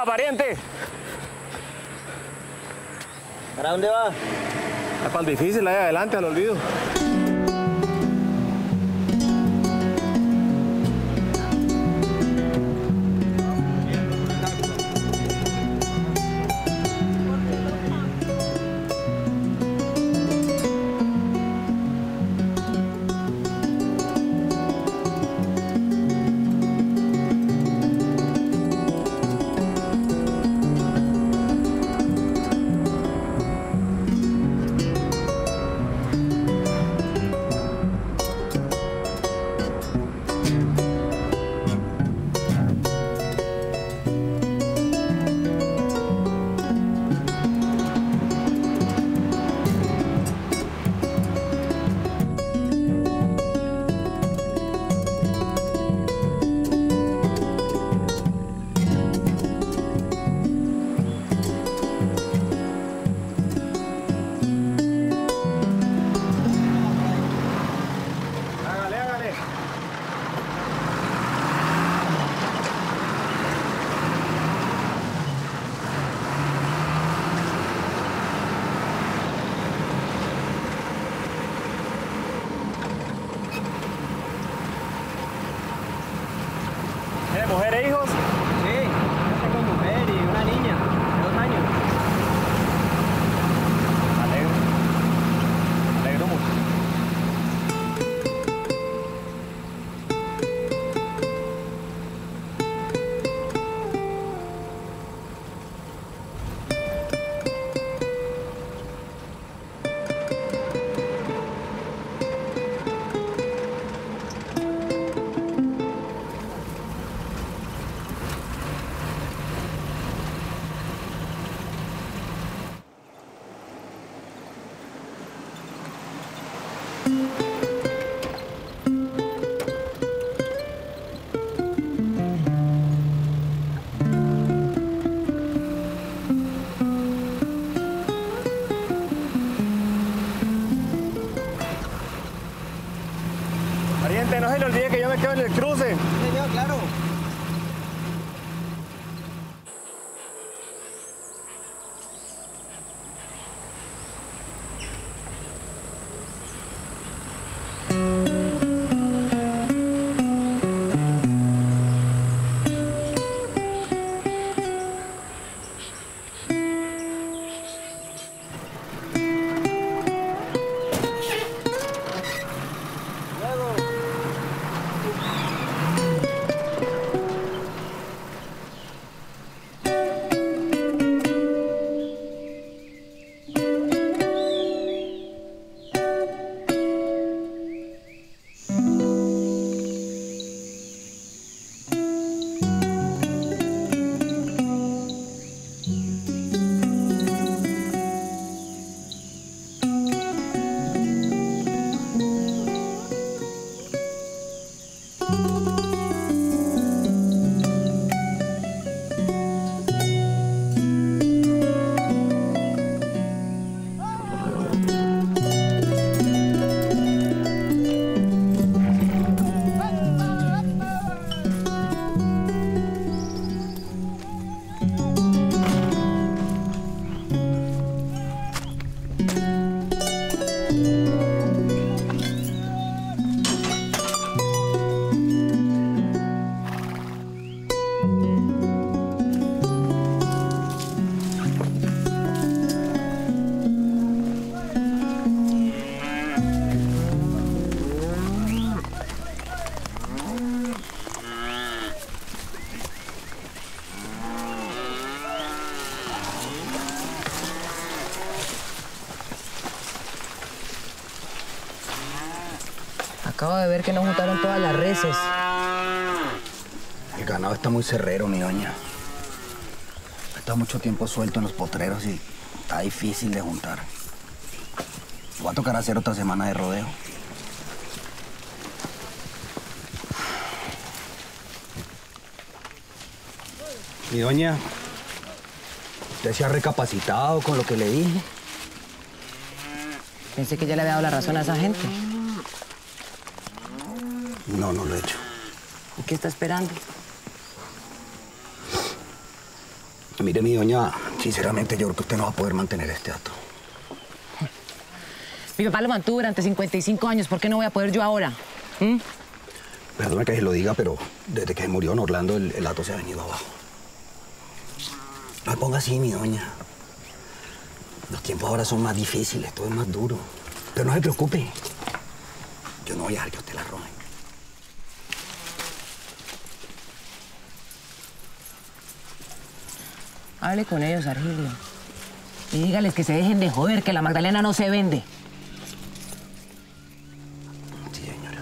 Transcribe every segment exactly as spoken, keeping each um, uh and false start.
¡Epa, pariente! ¿Para dónde va? Es para el difícil, ahí adelante, al olvido. ¿Tiene mujer e hijos? Sí, yo tengo mujer y una niña de dos años. Me alegro. Me alegro mucho. Pariente, no se le olvide que yo me quedo en el cruce. Sí, señor, claro. Acabo de ver que nos juntaron todas las reses. El ganado está muy cerrero, mi doña. Está mucho tiempo suelto en los potreros y está difícil de juntar. Va a tocar hacer otra semana de rodeo. Mi doña, ¿usted se ha recapacitado con lo que le dije? Pensé que ya le había dado la razón a esa gente. No, no lo he hecho. ¿Y qué está esperando? Mire, mi doña, sinceramente yo creo que usted no va a poder mantener este acto. Mi papá lo mantuvo durante cincuenta y cinco años. ¿Por qué no voy a poder yo ahora? ¿Mm? Perdone que se lo diga, pero desde que murió don Orlando, el, el acto se ha venido abajo. No me ponga así, mi doña. Los tiempos ahora son más difíciles, todo es más duro. Pero no se preocupe. Yo no voy a dejar que usted la arroje. Hable con ellos, Argilio. Y dígales que se dejen de joder, que la Magdalena no se vende. Sí, señora.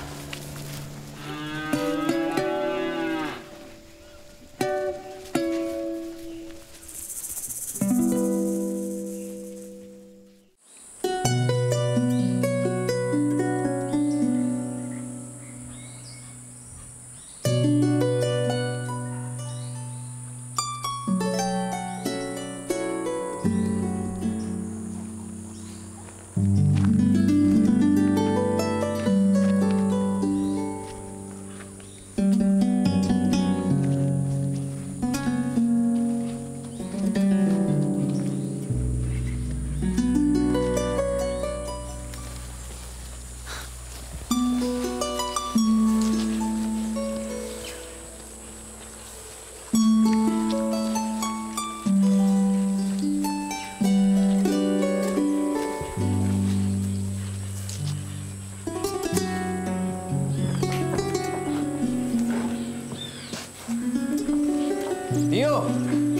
Tío.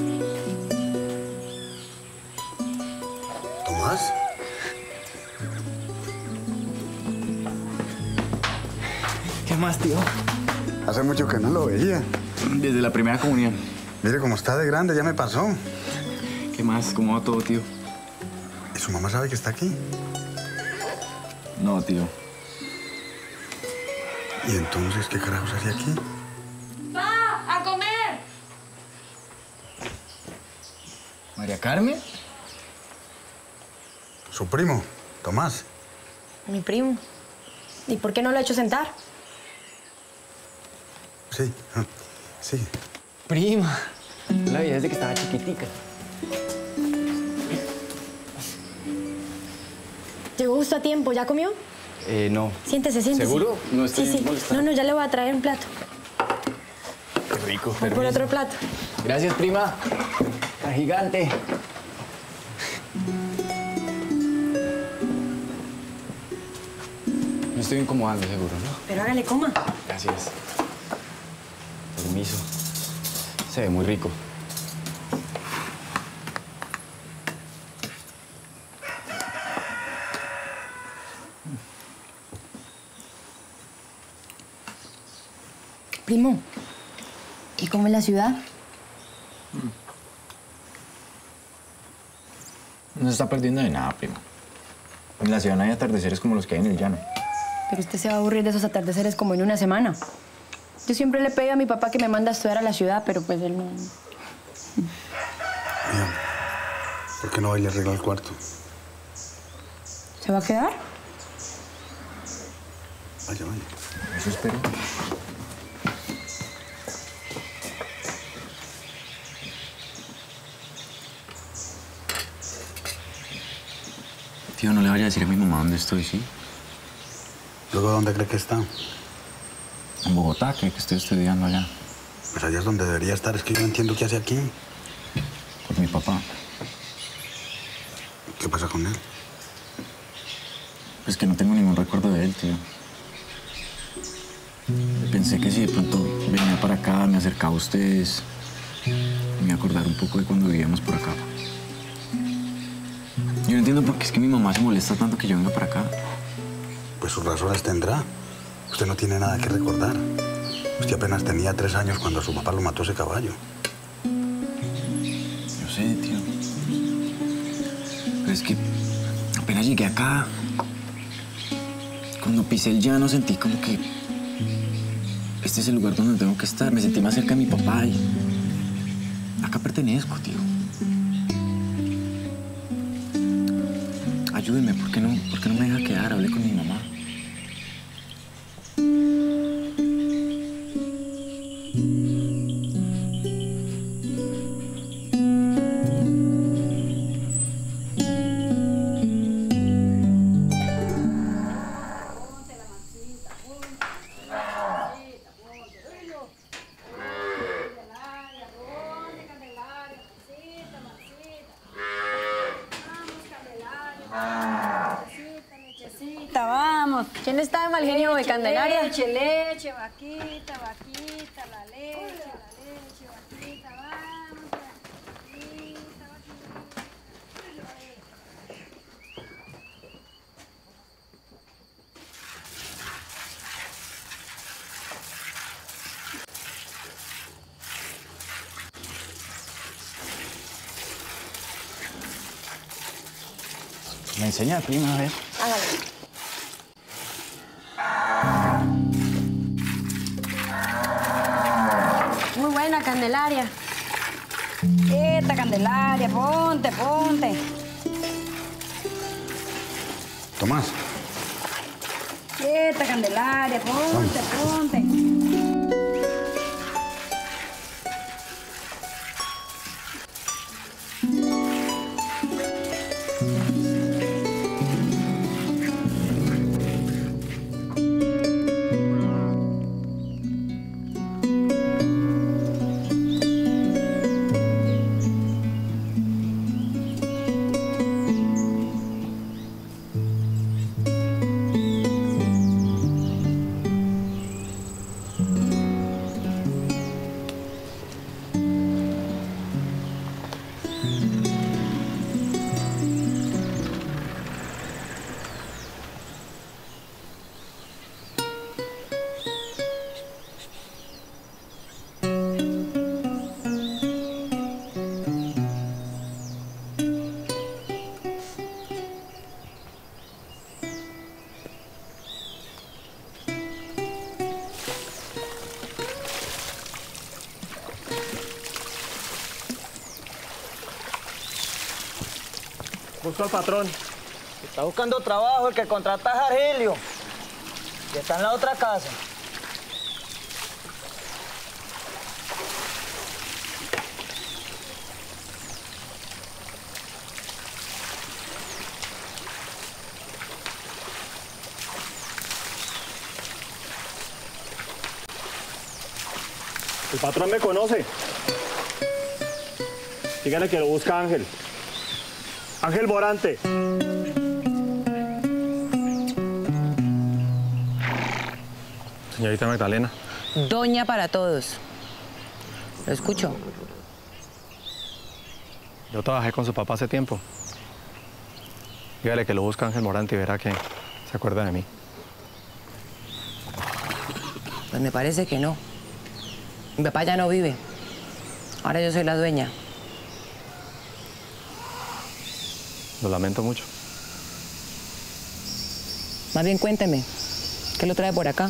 ¿Tomás? ¿Qué más, tío? Hace mucho que no lo veía. Desde la primera comunión. Mire cómo está de grande, ya me pasó. ¿Qué más? ¿Cómo va todo, tío? ¿Y su mamá sabe que está aquí? No, tío. ¿Y entonces qué carajos hace aquí? ¡Pa! ¡A comer! ¿María Carmen? Su primo, Tomás. Mi primo. ¿Y por qué no lo he hecho sentar? Sí, ah, sí. Prima. La vi desde que estaba chiquitica. Llegó justo a tiempo. ¿Ya comió? Eh, no. Siéntese, siéntese. ¿Seguro? No estoy Sí, sí. molestando. No, no, ya le voy a traer un plato. Qué rico. Voy por permiso. otro plato. Gracias, prima. La gigante. Me estoy incomodando, seguro, ¿no? Pero hágale, coma. Gracias. Permiso. Se ve muy rico. Primo, ¿y cómo es la ciudad? No se está perdiendo de nada, primo. En la ciudad no hay atardeceres como los que hay en el llano. Pero usted se va a aburrir de esos atardeceres como en una semana. Yo siempre le pedí a mi papá que me manda a estudiar a la ciudad, pero pues él no... Mira, ¿por qué no va y le arregla el cuarto? ¿Se va a quedar? Vaya, vaya. Eso espero. Tío, no le vaya a decir a mi mamá dónde estoy, ¿sí? ¿Luego dónde cree que está? En Bogotá, que, que estoy estudiando allá. Pues allá es donde debería estar. Es que yo no entiendo qué hace aquí. Por mi papá. ¿Qué pasa con él? Pues que no tengo ningún recuerdo de él, tío. Pensé que si de pronto venía para acá, me acercaba a ustedes, me iba a acordar un poco de cuando vivíamos por acá. Yo no entiendo por qué es que mi mamá se molesta tanto que yo venga para acá. Pues sus razones tendrá. Usted no tiene nada que recordar. Usted apenas tenía tres años cuando su papá lo mató ese caballo. Yo sé, tío. Pero es que apenas llegué acá, cuando pisé el llano sentí como que este es el lugar donde tengo que estar. Me sentí más cerca de mi papá y acá pertenezco, tío. Ayúdeme, ¿por qué no, por qué no me deja quedar? Hablé con mi mamá. vamos. ¿Quién está de mal genio de Candelaria? Leche, leche, vaquita, vaquita, la leche, la leche, vaquita, vamos, vaquita, vaquita. ¿Me enseña, prima, a ver? Hágale. Muy buena, Candelaria. Quieta, Candelaria, ponte, ponte. Tomás. Quieta, Candelaria, ponte, ponte. Busco al patrón. Está buscando trabajo, el que contrata es Argelio. Y está en la otra casa. El patrón me conoce. Dígale que lo busca Ángel. Ángel Morante. Señorita Magdalena. Doña para todos. Lo escucho. Yo trabajé con su papá hace tiempo. Dígale que lo busca Ángel Morante y verá que se acuerda de mí. Pues me parece que no. Mi papá ya no vive. Ahora yo soy la dueña. Lo lamento mucho. Más bien cuénteme, ¿qué lo trae por acá?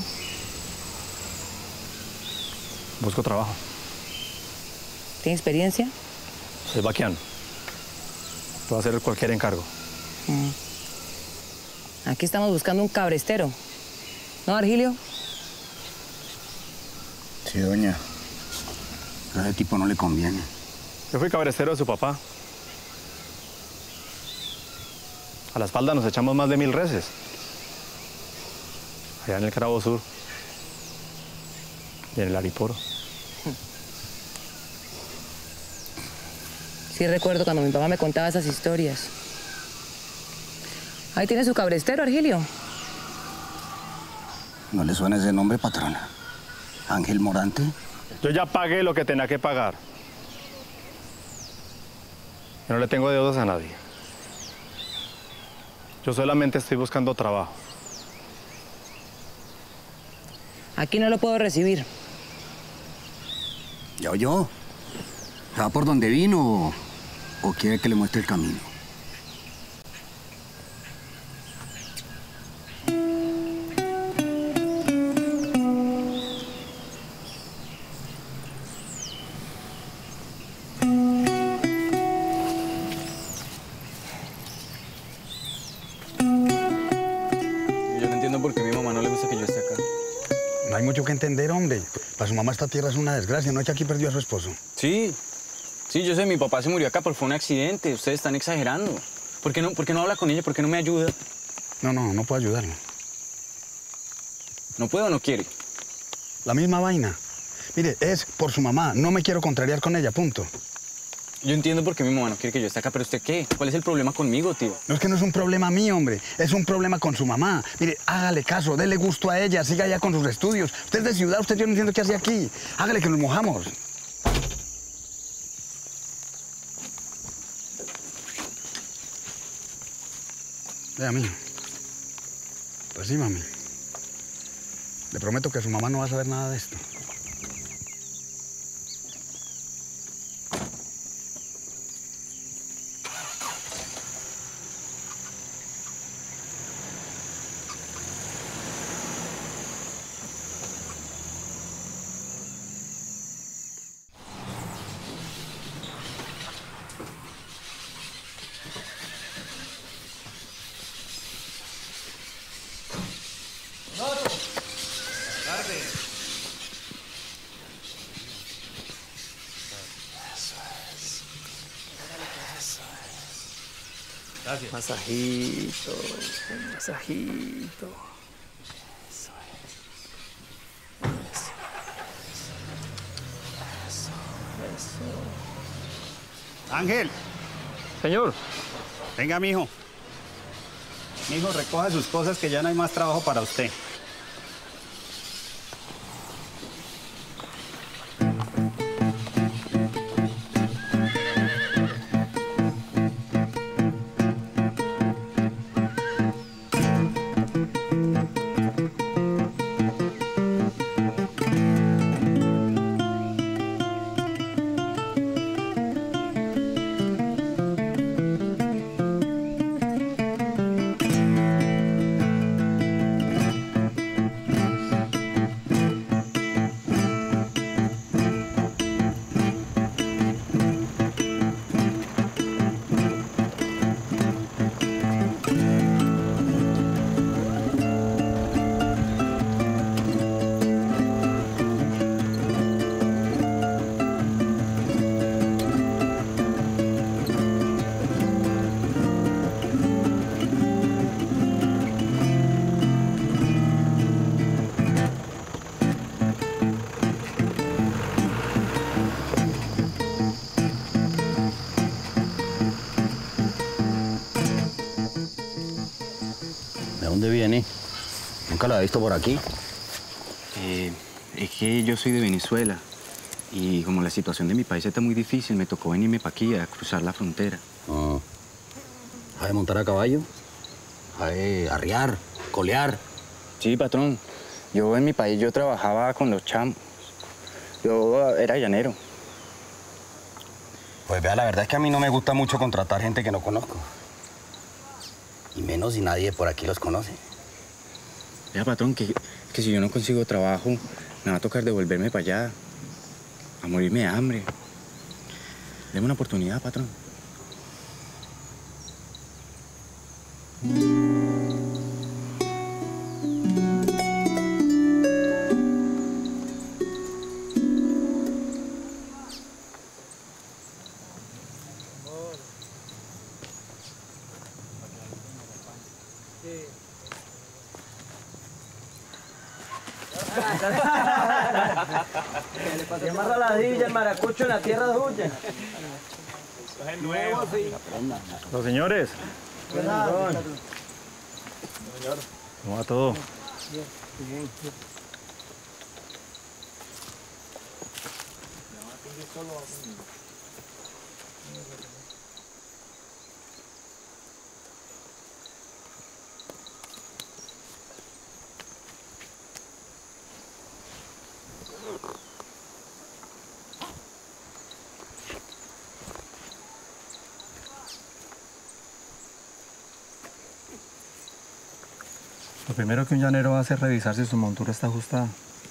Busco trabajo. ¿Tiene experiencia? Soy vaquiano. Puedo hacer cualquier encargo. Mm. Aquí estamos buscando un cabrestero. ¿No, Argilio? Sí, doña. A ese tipo no le conviene. Yo fui cabrestero de su papá. A la espalda nos echamos más de mil reses. Allá en el Carabobo Sur. Y en el Ariporo. Sí recuerdo cuando mi papá me contaba esas historias. Ahí tiene su cabrestero, Argilio. ¿No le suena ese nombre, patrona? ¿Ángel Morante? Yo ya pagué lo que tenía que pagar. Yo no le tengo deudas a nadie. Yo solamente estoy buscando trabajo. Aquí no lo puedo recibir. ¿Ya oyó? ¿Va por donde vino o, o quiere que le muestre el camino? Yo no entiendo por qué a mi mamá no le gusta que yo esté acá. No hay mucho que entender, hombre. Para su mamá esta tierra es una desgracia. ¿No es que aquí perdió a su esposo? Sí, sí, yo sé, mi papá se murió acá, pero fue un accidente. Ustedes están exagerando. ¿Por qué no, por qué no habla con ella? ¿Por qué no me ayuda? No, no, no puedo ayudarlo. ¿No puedo o no quiere? La misma vaina. Mire, es por su mamá. No me quiero contrariar con ella, punto. Yo entiendo por qué mi mamá no quiere que yo esté acá, pero ¿usted qué? ¿Cuál es el problema conmigo, tío? No, es que no es un problema mío, hombre. Es un problema con su mamá. Mire, hágale caso, dele gusto a ella, siga allá con sus estudios. Usted es de ciudad, usted yo no entiendo qué hace aquí. Hágale que nos mojamos. Vea, mí. Pues sí, mami. Le prometo que su mamá no va a saber nada de esto. Gracias. Masajito, masajito. Eso es. Eso, eso, eso, eso. Ángel. Señor. Venga, mijo. Mijo, recoja sus cosas que ya no hay más trabajo para usted. ¿De dónde viene? Nunca la he visto por aquí. Eh, es que yo soy de Venezuela y como la situación de mi país está muy difícil, me tocó venirme para aquí a cruzar la frontera. Ah. ¿Has de montar a caballo? ¿Has de arriar, colear? Sí, patrón. Yo en mi país yo trabajaba con los chamos. Yo era llanero. Pues vea, la verdad es que a mí no me gusta mucho contratar gente que no conozco. Y menos si nadie por aquí los conoce. Vea, patrón, que, que si yo no consigo trabajo, me va a tocar devolverme para allá, a morirme de hambre. Deme una oportunidad, patrón. Se llama Raladilla, el maracucho en la tierra de Huya. Es nuevo, sí. Los señores. ¿Cómo va todo? Bien. Lo primero que un llanero hace es revisar si su montura está ajustada.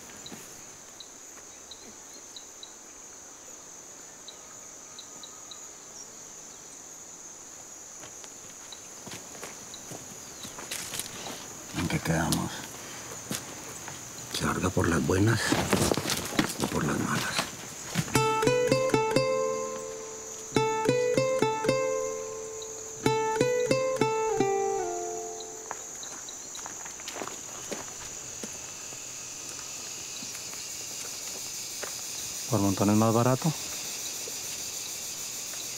¿En qué quedamos? ¿Se larga por las buenas o por las malas? ¿Por montón es más barato?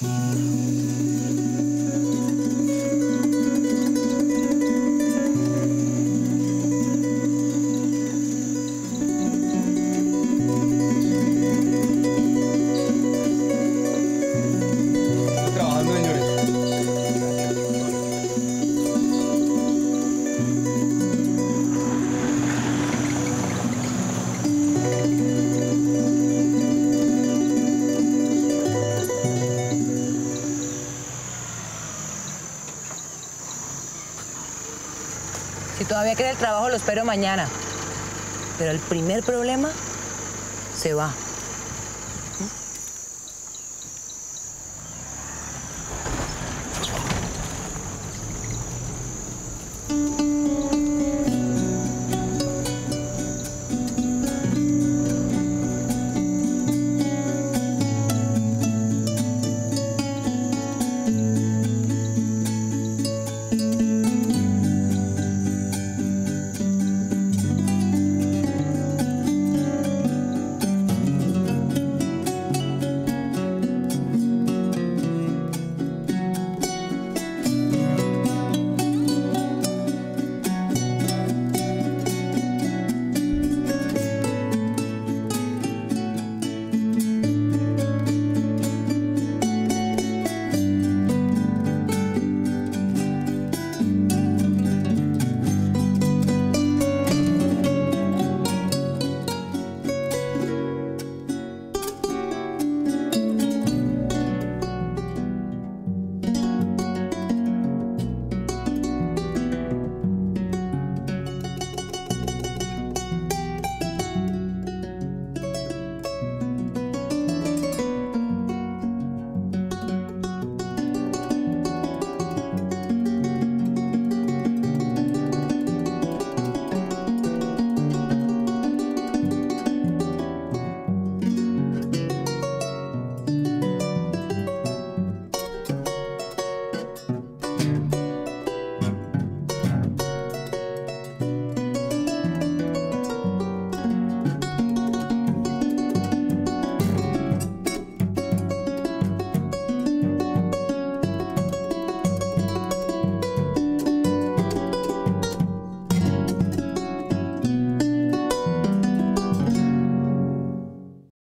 Si todavía queda el trabajo, lo espero mañana. Pero el primer problema se va.